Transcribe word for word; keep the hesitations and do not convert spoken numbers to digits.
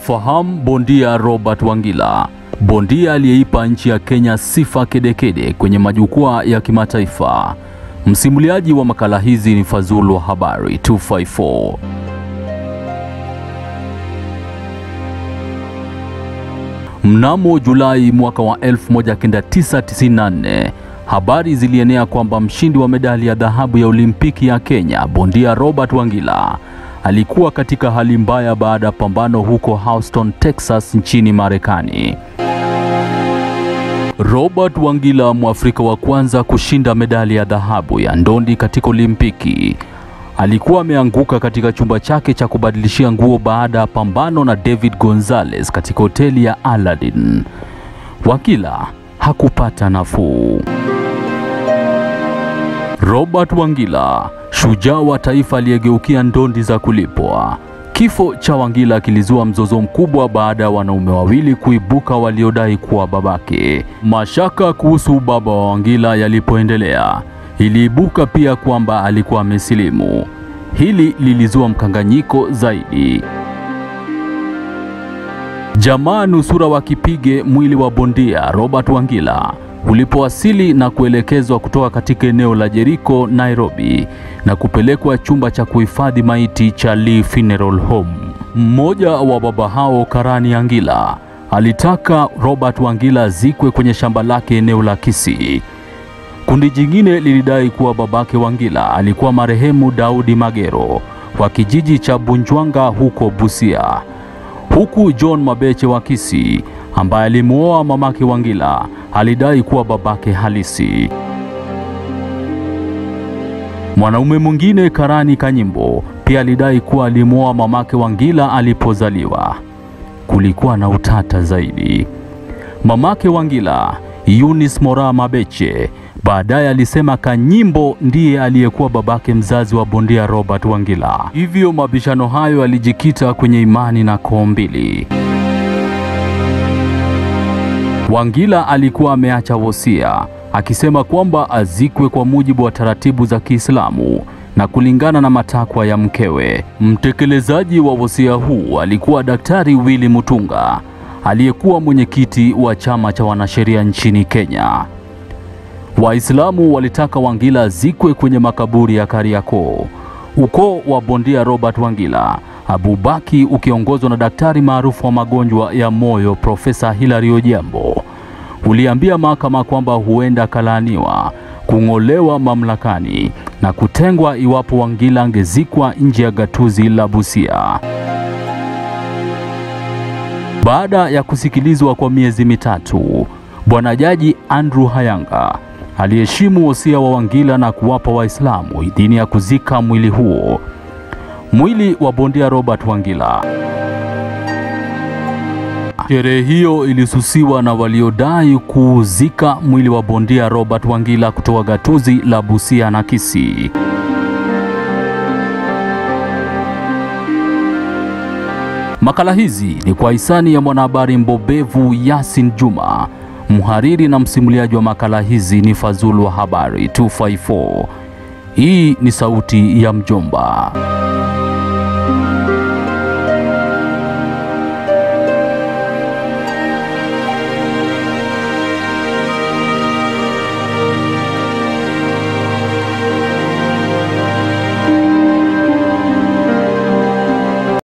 Tunamfahamu bondia Robert Wangila, bondia aliyeipa nchi ya Kenya sifa kedekede kwenye majukwaa ya kimataifa. Msimuliaji wa makala hizi ni Fazulu wa Habari mia mbili na hamsini na nne. Mnamo Julai mwaka wa elfu moja mia tisa tisini na nne, habari zilienea kwamba mshindi wa medali ya dhahabu ya Olimpiki ya Kenya, bondia Robert Wangila, alikuwa katika hali mbaya baada ya pambano huko Houston, Texas nchini Marekani. Robert Wangila, Mwafrika wa kwanza kushinda medali ya dhahabu ya Ndondi katika Olimpiki, alikuwa ameanguka katika chumba chake cha kubadilishia nguo baada ya pambano na David Gonzalez katika hoteli ya ALLADIN. Wangila hakupata nafuu. Robert Wangila, shujaa wa taifa aliyegeukia ndondi za kulipwa. Kifo cha Wangila kilizua mzozo mkubwa baada ya wanaume wawili kuibuka waliodai kuwa babake. Mashaka kuhusu baba wa Wangila yalipoendelea, iliibuka pia kwamba alikuwa amesilimu. Hili lilizua mkanganyiko zaidi. Jamaa nusura wakipige mwili wa bondia Robert Wangila ulipowasili na kuelekezwa kutoka katika eneo la Jericho, Nairobi, na kupelekwa chumba cha kuhifadhi maiti cha Lee Funeral Home. Mmoja wa baba hao, Karani Wangila, alitaka Robert Wangila zikwe kwenye shamba lake eneo la Kisii. Kundi jingine lilidai kuwa babake Wangila alikuwa marehemu Daudi Magero wa kijiji cha Bunjwanga huko Busia, huku John Mabeche wa Kisii, ambaye alimuoa mamake Wangila, alidai kuwa babake halisi. Mwanaume mwingine, Karani Kanyimbo, pia alidai kuwa alimuoa mamake Wangila alipozaliwa. Kulikuwa na utata zaidi. Mamake Wangila, Eunice Mora Mabeche, baadaye alisema Kanyimbo ndiye aliyekuwa babake mzazi wa bondia Robert Wangila. Hivyo mabishano hayo yalijikita kwenye imani na koo mbili. Wangila alikuwa ameacha wosia, akisema kwamba azikwe kwa mujibu wa taratibu za Kiislamu na kulingana na matakwa ya mkewe. Mtekelezaji wa wosia huu alikuwa Daktari Willy Mutunga, aliyekuwa mwenyekiti wa chama cha wanasheria nchini Kenya. Waislamu walitaka Wangila azikwe kwenye makaburi ya Kariakoo. Ukoo wa bondia Robert Wangila, Abubaki, ukiongozwa na daktari maarufu wa magonjwa ya moyo Profesa Hilary Ojiambo, uliambia mahakama kwamba huenda kalaaniwa, kung'olewa mamlakani na kutengwa iwapo Wangila angezikwa nje ya gatuzi la Busia. Baada ya kusikilizwa kwa miezi mitatu, Bwana Jaji Andrew Hayanga aliheshimu wosia wa Wangila na kuwapa Waislamu idhini ya kuzika mwili huo. Mwili wa bondia Robert Wangila. Sherehe hiyo ilisusiwa na waliodai kuzika mwili wa bondia Robert Wangila kutoka gatuzi la Busia na Kisii. Makala hizi ni kwa hisani ya mwanahabari mbobevu Yasin Juma. Mhariri na msimuliaji wa makala hizi ni Fazulu wa Habari mia mbili na hamsini na nne. Hii ni sauti ya mjomba.